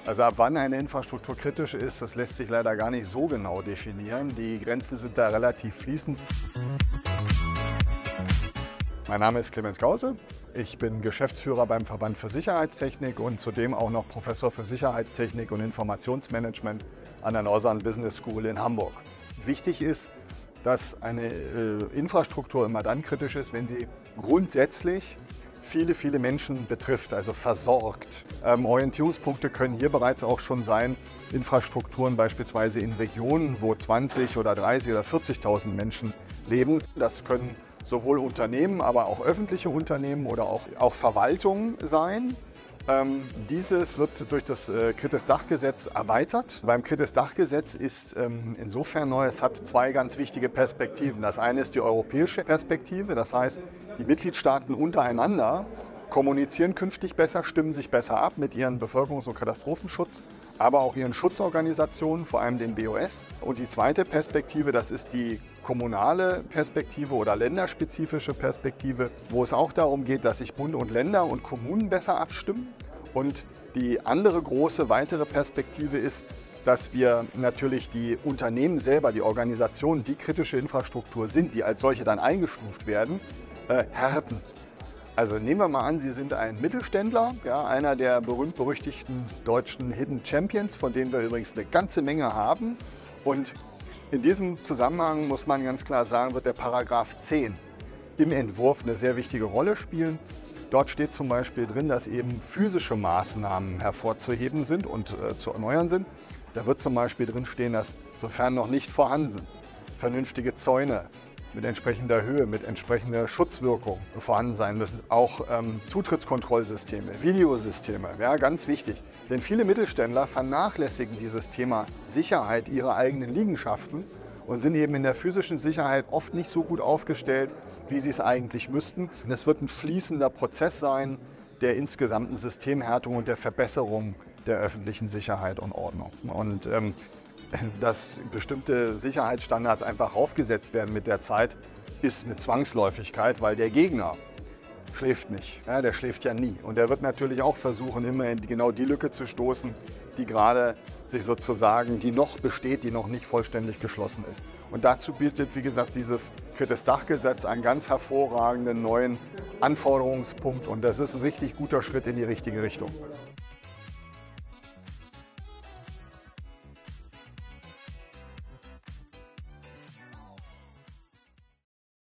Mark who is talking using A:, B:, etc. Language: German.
A: Also ab wann eine Infrastruktur kritisch ist, das lässt sich leider gar nicht so genau definieren. Die Grenzen sind da relativ fließend. Mein Name ist Clemens Gause. Ich bin Geschäftsführer beim Verband für Sicherheitstechnik und zudem auch noch Professor für Sicherheitstechnik und Informationsmanagement an der Northern Business School in Hamburg. Wichtig ist, dass eine Infrastruktur immer dann kritisch ist, wenn sie grundsätzlich viele Menschen betrifft, also versorgt. Orientierungspunkte können hier bereits auch schon sein, Infrastrukturen beispielsweise in Regionen, wo 20 oder 30 oder 40.000 Menschen leben. Das können sowohl Unternehmen, aber auch öffentliche Unternehmen oder auch Verwaltungen sein. Diese wird durch das Kritis-Dach-Gesetz erweitert. Beim Kritis-Dach-Gesetz ist insofern neu, es hat zwei ganz wichtige Perspektiven. Das eine ist die europäische Perspektive, das heißt, die Mitgliedstaaten untereinander kommunizieren künftig besser, stimmen sich besser ab mit ihren Bevölkerungs- und Katastrophenschutz, aber auch ihren Schutzorganisationen, vor allem den BOS. Und die zweite Perspektive, das ist die kommunale Perspektive oder länderspezifische Perspektive, wo es auch darum geht, dass sich Bund und Länder und Kommunen besser abstimmen. Und die andere große weitere Perspektive ist, dass wir natürlich die Unternehmen selber, die Organisationen, die kritische Infrastruktur sind, die als solche dann eingestuft werden, härten. Also nehmen wir mal an, Sie sind ein Mittelständler, ja, einer der berühmt-berüchtigten deutschen Hidden Champions, von denen wir übrigens eine ganze Menge haben. Und in diesem Zusammenhang muss man ganz klar sagen, wird der Paragraph 10 im Entwurf eine sehr wichtige Rolle spielen. Dort steht zum Beispiel drin, dass eben physische Maßnahmen hervorzuheben sind und zu erneuern sind. Da wird zum Beispiel drin stehen, dass sofern noch nicht vorhanden, vernünftige Zäune mit entsprechender Höhe, mit entsprechender Schutzwirkung vorhanden sein müssen. Auch Zutrittskontrollsysteme, Videosysteme, ja, ganz wichtig. Denn viele Mittelständler vernachlässigen dieses Thema Sicherheit ihrer eigenen Liegenschaften und sind eben in der physischen Sicherheit oft nicht so gut aufgestellt, wie sie es eigentlich müssten. Und es wird ein fließender Prozess sein der insgesamten Systemhärtung und der Verbesserung der öffentlichen Sicherheit und Ordnung. Und dass bestimmte Sicherheitsstandards einfach aufgesetzt werden mit der Zeit, ist eine Zwangsläufigkeit, weil der Gegner schläft nicht. Ja, der schläft ja nie. Und der wird natürlich auch versuchen, immer in genau die Lücke zu stoßen, die gerade sich sozusagen, die noch besteht, die noch nicht vollständig geschlossen ist. Und dazu bietet, wie gesagt, dieses Kritis-Dach-Gesetz einen ganz hervorragenden neuen Anforderungspunkt. Und das ist ein richtig guter Schritt in die richtige Richtung.